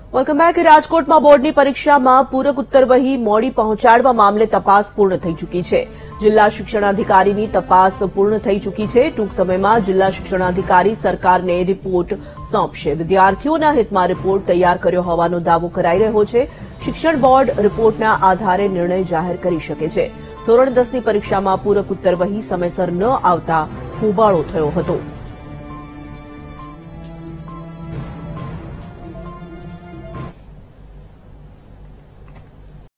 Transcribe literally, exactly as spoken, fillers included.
Welcome back. રાજકોટમાં બોર્ડની પરીક્ષામાં પૂરક ઉત્તરવહી મોડી પહોંચાડવા મામલે તપાસ પૂર્ણ થઈ ચૂકી છે. જિલ્લા શિક્ષણાધિકારીની તપાસ પૂર્ણ થઈ ચૂકી છે. ટૂંક સમયમાં જિલ્લા શિક્ષણાધિકારી સરકારને રિપોર્ટ સોંપશે. વિદ્યાર્થીઓના હિતમાં રિપોર્ટ તૈયાર કર્યો હોવાનો દાવો કરાઈ રહ્યો છે. શિક્ષણ બોર્ડ રિપોર્ટના આધારે નિર્ણય જાહેર કરી શકે છે. ધોરણ દસની પરીક્ષામાં પૂરક ઉત્તરવહી સમયસર ન આવતા હોબાળો થયો હતો.